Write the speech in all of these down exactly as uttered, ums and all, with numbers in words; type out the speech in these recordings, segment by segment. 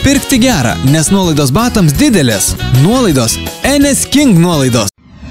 Pirkti gerą, nes nuolaidos batams didelės. Nuolaidos N S King nuolaidos.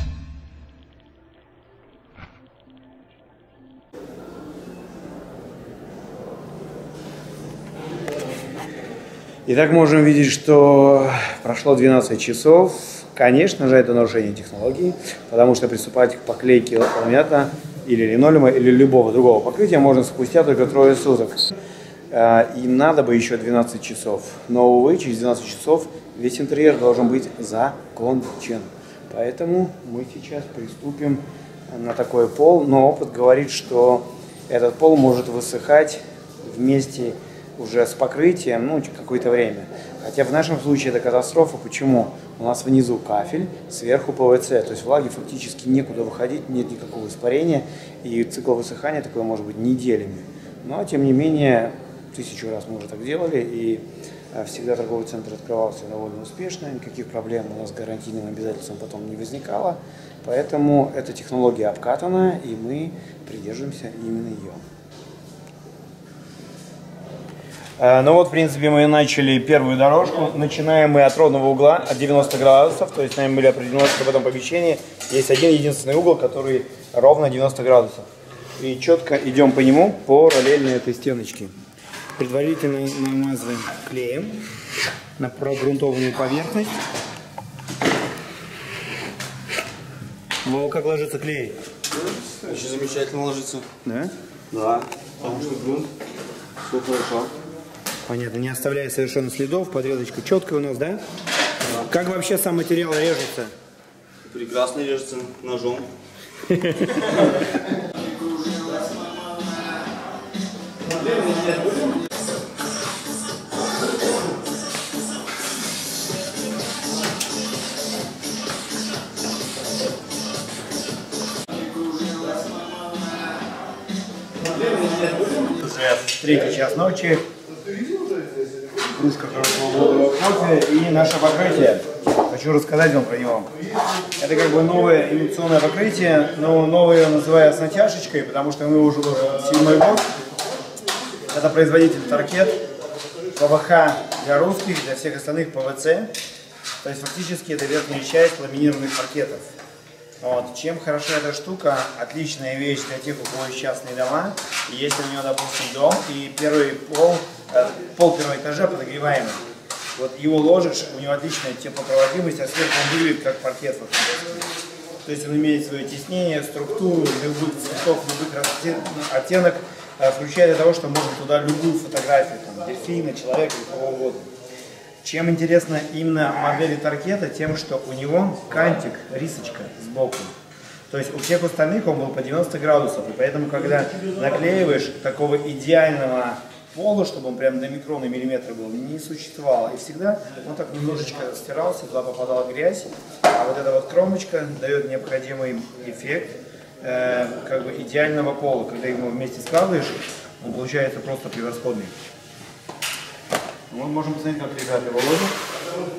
Итак, можем видеть, что прошло двенадцать часов. Конечно же, это нарушение технологии, потому что приступать к поклейке ламината или линолеума или любого другого покрытия можно спустя только трое суток. Им надо бы еще двенадцать часов. Но, увы, через двенадцать часов весь интерьер должен быть закончен. Поэтому мы сейчас приступим на такой пол. Но опыт говорит, что этот пол может высыхать вместе уже с покрытием, ну, какое-то время. Хотя в нашем случае это катастрофа. Почему? У нас внизу кафель, сверху P V C, то есть влаги фактически некуда выходить, нет никакого испарения, и цикл высыхания такой может быть неделями. Но, тем не менее, тысячу раз мы уже так делали, и всегда торговый центр открывался довольно успешно, никаких проблем у нас с гарантийным обязательством потом не возникало, поэтому эта технология обкатана, и мы придерживаемся именно ее. Ну вот, в принципе, мы начали первую дорожку. Начинаем мы от ровного угла, от девяноста градусов. То есть нами были определены, что в этом помещении есть один единственный угол, который ровно девяносто градусов. И четко идем по нему, по параллельной этой стеночке. Предварительно намазываем клеем на прогрунтованную поверхность. Ну, как ложится клей? Очень замечательно ложится. Да? Да, потому что грунт, все хорошо. Понятно, не оставляя совершенно следов, подрезочка четкая у нас, да? Да. Как вообще сам материал режется? Прекрасно режется ножом. Третий час ночи. Кружка хорошего бодрого кофе и наше покрытие. Хочу рассказать вам про него. Это как бы новое инновационное покрытие, но новое называю с натяжечкой, потому что мы уже ложим седьмой год. Это производитель Торкет, P V H для русских, для всех остальных P V C. То есть фактически это верхняя часть ламинированных паркетов. Вот. Чем хороша эта штука? Отличная вещь для тех, у кого есть частные дома. Если у него, допустим, дом и первый пол, пол первого этажа подогреваемый. Вот его ложишь, у него отличная теплопроводимость, а сверху он выглядит как паркет. То есть он имеет свое теснение, структуру, любых цветов, любых оттенок, включая для того, что можно туда любую фотографию, там, дельфина, человека или кого угодно. Чем интересна именно модель Торкета, тем, что у него кантик, рисочка сбоку. То есть у всех остальных он был по девяноста градусов, и поэтому, когда наклеиваешь такого идеального пола, чтобы он прям до микрона миллиметра был, не существовало. И всегда он так немножечко стирался, туда попадала грязь, а вот эта вот кромочка дает необходимый эффект э, как бы идеального пола. Когда его вместе складываешь, он получается просто превосходный. Мы можем посмотреть, как ребята его ложат.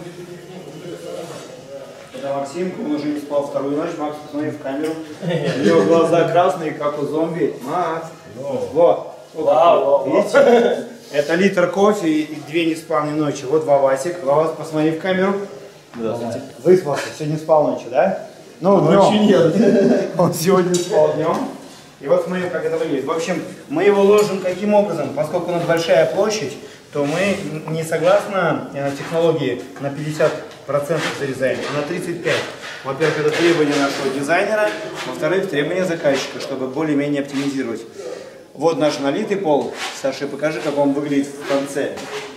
Это Максим, он уже не спал вторую ночь. Макс, посмотри в камеру. У него глаза красные, как у зомби. Макс, вот. Вот, видите? Это литр кофе и две неспавные ночи. Вот Вовасик. Вовас, посмотри в камеру. Здравствуйте. Выспался, сегодня спал ночью, да? Ну, днем. Нет. Он сегодня спал днем. И вот смотрим, как это выглядит. В общем, мы его ложим каким образом? Поскольку у нас большая площадь, то мы не согласно технологии на пятьдесят процентов зарезаем, а на тридцать пять процентов. Во-первых, это требование нашего дизайнера, во-вторых, требования заказчика, чтобы более-менее оптимизировать. Вот наш налитый пол. Саша, покажи, как он выглядит в конце.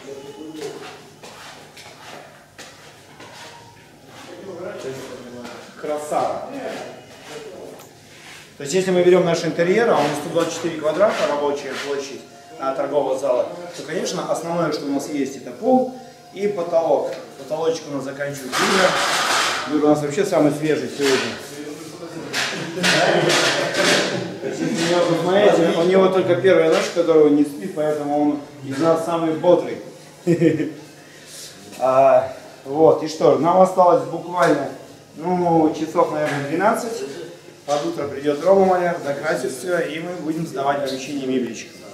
Красава. То есть, если мы берем наш интерьер, а он сто двадцать четыре квадрата, рабочая площадь а, торгового зала, то, конечно, основное, что у нас есть, это пол и потолок. Потолочек у нас заканчивает дюймер. Дюймер у нас вообще самый свежий сегодня. Посмотрите, у него только первая ночь, которого не спит, поэтому он из нас самый бодрый. а, вот, и что, нам осталось буквально, ну, часов, наверное, двенадцать. Под утро придет Рома Маляр, закрасит все, и мы будем сдавать помещение мебельщиков.